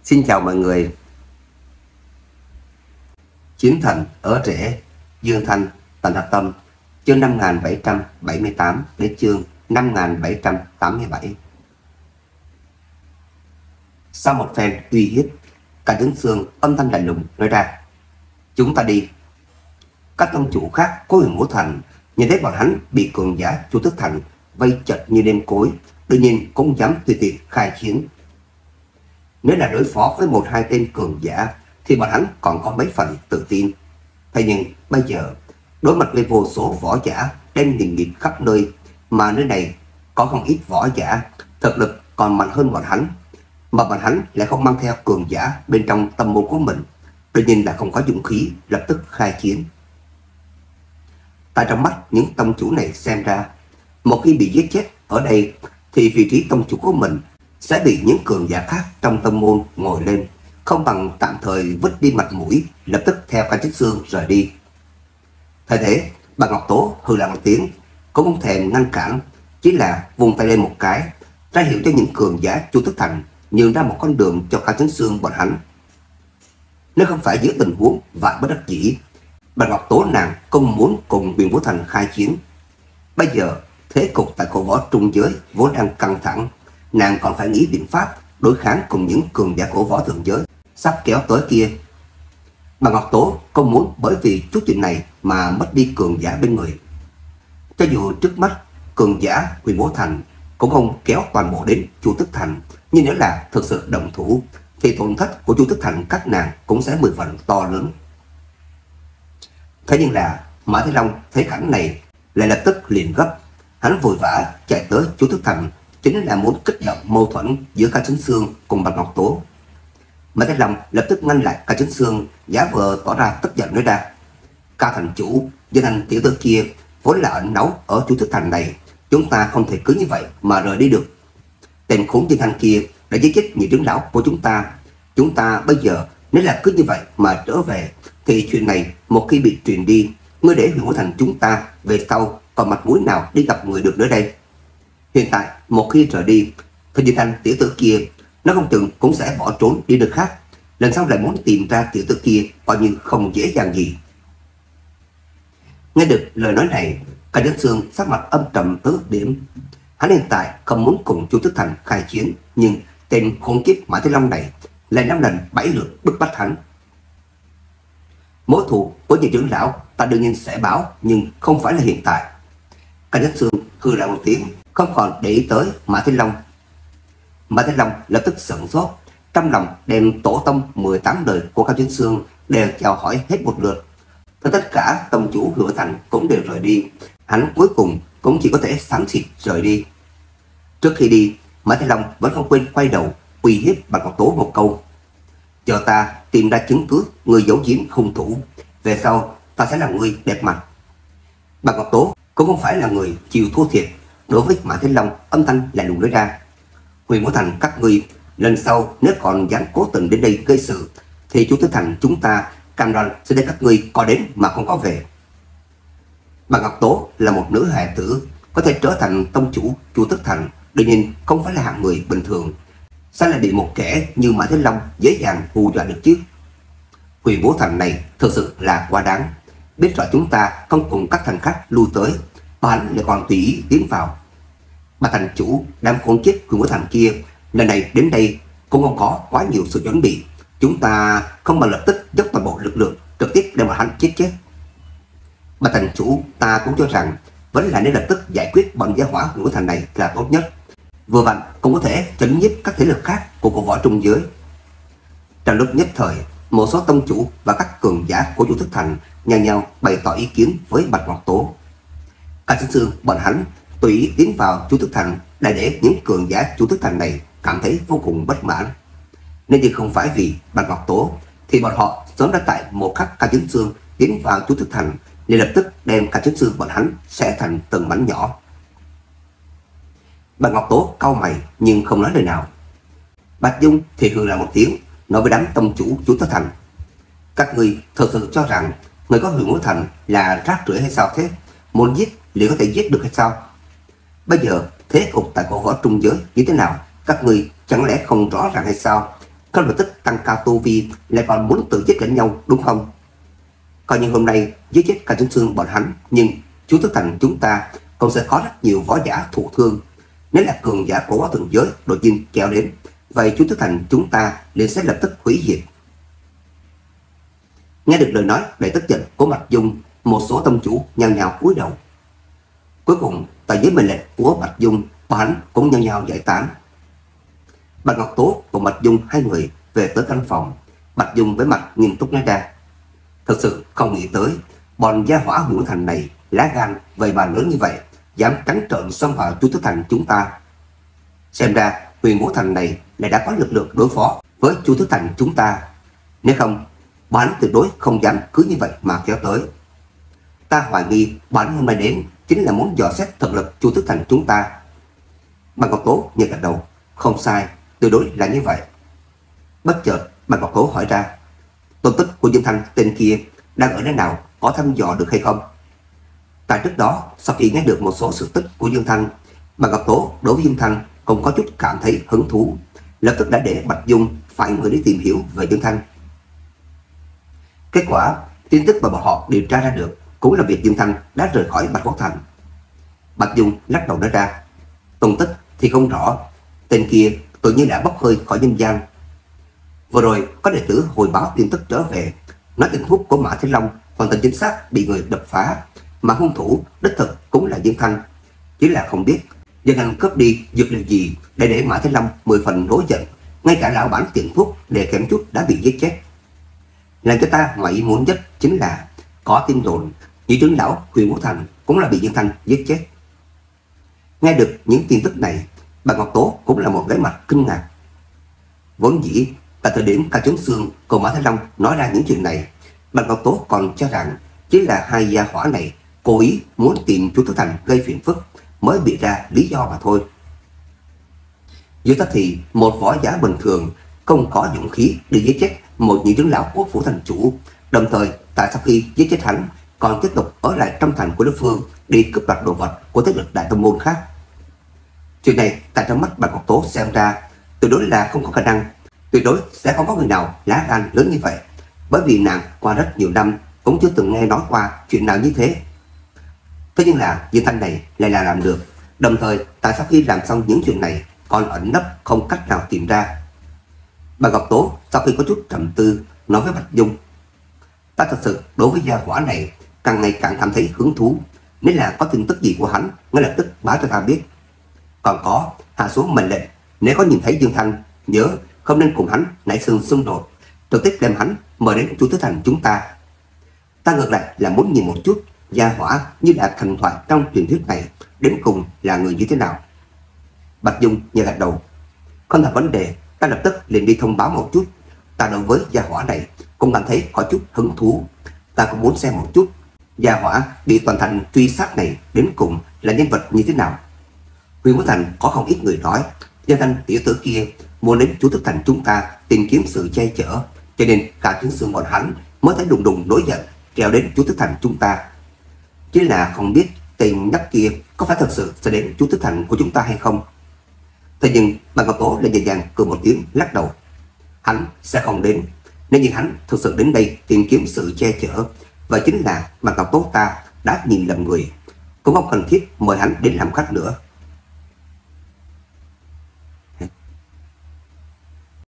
Xin chào mọi người. Chiến thần ở rễ, Dương Thanh, Tần Hạc Tâm, chương 5778 đến chương 5787. Sau một phen uy hiếp, cả Trấn Xương âm thanh lạnh lùng nói ra: "Chúng ta đi." Các tông chủ khác của Huyền Vũ Thành nhìn thấy bọn hắn bị cường giả Chu Tước Thành vây chật như đêm cối, đương nhiên cũng dám tùy tiện khai chiến. Nếu là đối phó với một hai tên cường giả thì bọn hắn còn có mấy phần tự tin. Thế nhưng bây giờ đối mặt với vô số võ giả đang nghìn nghịt khắp nơi, mà nơi này có không ít võ giả thực lực còn mạnh hơn bọn hắn, mà bọn hắn lại không mang theo cường giả bên trong tâm môn của mình, đương nhiên là không có dũng khí lập tức khai chiến. Tại trong mắt những tông chủ này xem ra, một khi bị giết chết ở đây thì vị trí tông chủ của mình sẽ bị những cường giả khác trong tông môn ngồi lên, không bằng tạm thời vứt đi mặt mũi, lập tức theo Ca Trấn Xương rời đi. Thay thế, bà Ngọc Tố hừ lạnh một tiếng, cũng không thèm ngăn cản, chỉ là vùng tay lên một cái, ra hiệu cho những cường giả Chu Tước Thành nhường ra một con đường cho Ca Trấn Xương bọn hắn. Nếu không phải giữa tình huống vạn bất đắc dĩ, bà Ngọc Tố nàng không muốn cùng Huyền Vũ Thành khai chiến. Bây giờ thế cục tại cổ võ trung giới vốn đang căng thẳng, nàng còn phải nghĩ biện pháp đối kháng cùng những cường giả cổ võ thượng giới sắp kéo tới kia. Bà Ngọc Tố không muốn bởi vì chút chuyện này mà mất đi cường giả bên người. Cho dù trước mắt cường giả Huyền Vũ Thành cũng không kéo toàn bộ đến Chu Tước Thành, nhưng nếu là thực sự động thủ thì tổn thất của Chu Tước Thành các nàng cũng sẽ 10 phần to lớn. Thế nhưng là Mã Thế Long thấy cảnh này lại lập tức liền gấp, hắn vội vã chạy tới Chu Tước Thành, chính là muốn kích động mâu thuẫn giữa Ca Trấn Xương cùng Bạch Ngọc Tố. Mã Thế Long lập tức ngăn lại Ca Trấn Xương, giả vờ tỏ ra tức giận nói ra: "Ca thành chủ, Dương Thanh tiểu tử kia vốn là ẩn náu ở Chu Tước Thành này, chúng ta không thể cứ như vậy mà rời đi được. Tên khốn Dương Thanh kia đã giết chết nhiều trưởng lão của chúng ta bây giờ nếu là cứ như vậy mà trở về thì chuyện này một khi bị truyền đi, ngươi để Huyền Vũ Thành chúng ta về sau còn mặt mũi nào đi gặp người được nữa đây? Hiện tại một khi rời đi thì Dương Thanh tiểu tử kia nó không chừng cũng sẽ bỏ trốn đi nơi khác, lần sau lại muốn tìm ra tiểu tử kia coi như không dễ dàng gì." Nghe được lời nói này, Ca Trấn Xương sắc mặt âm trầm tới cực điểm. Hắn hiện tại không muốn cùng Chu Tước Thành khai chiến, nhưng tên khốn kiếp Mã Thế Long này lại 5 lần 7 lượt bức bách hắn. Mối thù của nhiều trưởng lão ta đương nhiên sẽ báo, nhưng không phải là hiện tại. Ca Trấn Xương hừ lại một tiếng, không còn để ý tới Mã Thế Long. Mã Thế Long lập tức sửng sốt, trong lòng đem tổ tông 18 đời của Ca Trấn Xương đều chào hỏi hết một lượt. Tới tất cả tông chủ Hứa Thành cũng đều rời đi, hắn cuối cùng cũng chỉ có thể xám xịt rời đi. Trước khi đi, Mã Thế Long vẫn không quên quay đầu uy hiếp Bạch Ngọc Tố một câu: "Chờ ta tìm ra chứng cứ người giấu giếm hung thủ, về sau ta sẽ làm người đẹp mặt." Bạch Ngọc Tố cũng không phải là người chịu thua thiệt, đối với Mã Thế Long âm thanh lạnh lùng nói ra: "Huyền Vũ Thành các ngươi lần sau nếu còn dám cố tình đến đây gây sự thì Chu Tước Thành chúng ta cam đoan sẽ để các ngươi có đến mà không có về." Bạch Ngọc Tố là một nữ hài tử, có thể trở thành tông chủ Chu Tước Thành đương nhiên không phải là hạng người bình thường, sao lại bị một kẻ như Mã Thế Long dễ dàng hù dọa được chứ? Huyền Vũ Thành này thực sự là quá đáng, biết rõ chúng ta không cùng các thành khác lui tới, mà hắn lại còn tùy ý tiến vào. Bà thành chủ đám khốn kiếp Huyền Vũ Thành kia lần này đến đây cũng không có quá nhiều sự chuẩn bị, chúng ta không mà lập tức dốc toàn bộ lực lượng trực tiếp để mà hắn chết. Bà thành chủ ta cũng cho rằng vẫn là nên lập tức giải quyết bọn gia hỏa Huyền Vũ Thành này là tốt nhất, vừa vặn cũng có thể chấn nhiếp các thế lực khác của cổ võ trung giới. Trong lúc nhất thời, một số tông chủ và các cường giả của Chu Tước Thành nhau nhau bày tỏ ý kiến với Bạch Ngọc Tố. Ca Trấn Xương bọn hắn tùy ý tiến vào Chu Tước Thành đã để những cường giả Chu Tước Thành này cảm thấy vô cùng bất mãn. Nếu như không phải vì Bạch Ngọc Tố thì bọn họ sớm đã tại một khắc Ca Trấn Xương tiến vào Chu Tước Thành nên lập tức đem Ca Trấn Xương bọn hắn sẽ thành từng mảnh nhỏ. Bạch Ngọc Tố cau mày nhưng không nói lời nào. Bạch Dung thì hừ lại một tiếng, nói với đám tông chủ Chu Tước Thành: "Các ngươi thật sự cho rằng người có Huyền Vũ Thành là rác rưởi hay sao thế? Muốn giết liệu có thể giết được hay sao? Bây giờ thế cục tại cổ võ trung giới như thế nào, các ngươi chẳng lẽ không rõ ràng hay sao? không lập tức tăng cao tu vi lại còn muốn tự giết lẫn nhau đúng không? Coi như hôm nay giết chết Cao Chấn Xương bọn hắn, nhưng Chu Tước Thành chúng ta còn sẽ có rất nhiều võ giả thụ thương. Nếu là cường giả của thượng giới đột nhiên kéo đến, vậy Chu Tước Thành chúng ta liền sẽ lập tức hủy diệt. Nghe được lời nói đầy tức giận của Bạch Dung, một số tông chủ nhao nhao cúi đầu. Cuối cùng tại dưới mệnh lệnh của Bạch Dung, bọn hắn cũng nhao nhao giải tán. Bạch Ngọc Tố cùng Bạch Dung hai người về tới căn phòng. Bạch Dung với mặt nghiêm túc nói ra: thật sự không nghĩ tới bọn gia hỏa Huyền Vũ Thành này lá gan vậy mà lớn như vậy, dám trắng trợn xông vào Chu Tước Thành chúng ta. Xem ra Huyền Vũ Thành này lại đã có lực lượng đối phó với Chu Tước Thành chúng ta, nếu không bọn hắn tuyệt đối không dám cứ như vậy mà kéo tới. Ta hoài nghi bọn hắn hôm nay đến chính là muốn dò xét thực lực Chu Tước Thành chúng ta. Bạch Ngọc Tố nhẹ gật đầu: không sai, tuyệt đối là như vậy. Bất chợt Bạch Ngọc Tố hỏi ra: tung tích của Dương Thanh tên kia đang ở nơi nào, có thăm dò được hay không? Tại trước đó, sau khi nghe được một số sự tích của Dương Thanh, Bạch Ngọc Tố đối với Dương Thanh cũng có chút cảm thấy hứng thú, lập tức đã để Bạch Dung phải người đi tìm hiểu về Dương Thanh. Kết quả tin tức mà bọn họ điều tra ra được cũng là việc Dương Thanh đã rời khỏi Bạch Quốc Thành. Bạch Dung lắc đầu nói ra: tung tích thì không rõ, tên kia tự nhiên đã bốc hơi khỏi nhân gian. Vừa rồi có đệ tử hồi báo tin tức trở về, nói tình thuốc của Mã Thiên Long hoàn toàn chính xác bị người đập phá, mà hung thủ đích thực cũng là Dương Thanh. Chỉ là không biết Dương Thanh cướp đi dược liệu gì để Mã Thiên Long 10 phần nổi giận, ngay cả lão bản tiền thuốc để kém chút đã bị giết chết. Làm cho ta ngoại ý muốn nhất chính là có tin đồn nhị trưởng lão Huyền Vũ Thành cũng là bị Dương Thanh giết chết. Nghe được những tin tức này, Bạch Ngọc Tố cũng là một vẻ mặt kinh ngạc. Vốn dĩ tại thời điểm Cao Chấn Xương cùng Mã Thái Long nói ra những chuyện này, Bạch Ngọc Tố còn cho rằng chỉ là hai gia hỏa này cố ý muốn tìm Chu Tước Thành gây phiền phức mới bị ra lý do mà thôi. Dù ta thì một võ giả bình thường không có dũng khí để giết chết một nhị trưởng lão của phủ thành chủ, đồng thời tại sau khi giết chết hắn còn tiếp tục ở lại trong thành của đối phương đi cướp đoạt đồ vật của thế lực đại tông môn khác. Chuyện này tại trong mắt Bạch Ngọc Tố xem ra tuyệt đối là không có khả năng, tuyệt đối sẽ không có người nào lá gan lớn như vậy, bởi vì nàng qua rất nhiều năm cũng chưa từng nghe nói qua chuyện nào như thế. Thế nhưng là Dương Thanh này lại là làm được, đồng thời tại sau khi làm xong những chuyện này còn ẩn nấp không cách nào tìm ra. Bạch Ngọc Tố sau khi có chút trầm tư nói với Bạch Dung: ta thật sự đối với gia hỏa này càng ngày càng cảm thấy hứng thú, nếu là có tin tức gì của hắn ngay lập tức báo cho ta biết. Còn có hạ xuống mệnh lệnh, nếu có nhìn thấy Dương Thanh nhớ không nên cùng hắn nảy sinh xung đột, trực tiếp đem hắn mời đến Chu Tước Thành chúng ta. Ta ngược lại là muốn nhìn một chút gia hỏa như là thần thoại trong truyền thuyết này đến cùng là người như thế nào. Bạch Dung nhẹ gật đầu: không thành vấn đề, ta lập tức liền đi thông báo một chút. Ta đối với gia hỏa này cũng cảm thấy có chút hứng thú, ta cũng muốn xem một chút gia hỏa bị toàn thành truy sát này đến cùng là nhân vật như thế nào. Huyền Vũ Thành có không ít người nói Dương Thanh tiểu tử kia muốn đến Chu Tước Thành chúng ta tìm kiếm sự che chở, cho nên cả Chấn Xương bọn hắn mới thấy đùng đùng nổi giận kéo đến Chu Tước Thành chúng ta. Chỉ là không biết tên nhóc kia có phải thật sự sẽ đến Chu Tước Thành của chúng ta hay không. Thế nhưng Bạch Ngọc Tố lại nhẹ nhàng cười một tiếng lắc đầu: hắn sẽ không đến. Nếu như hắn thực sự đến đây tìm kiếm sự che chở, và chính là Bạch Ngọc Tố ta đã nhìn lầm người, cũng không cần thiết mời hắn đến làm khách nữa.